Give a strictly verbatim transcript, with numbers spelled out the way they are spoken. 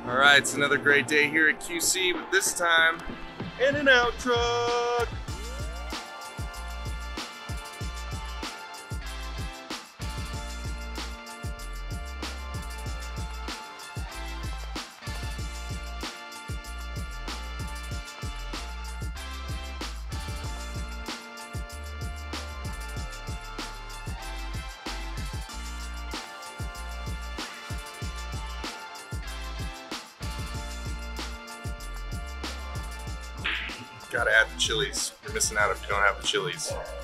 All right, it's another great day here at Q C, but this time in and out truck. Gotta add the chilies. You're missing out if you don't have the chilies.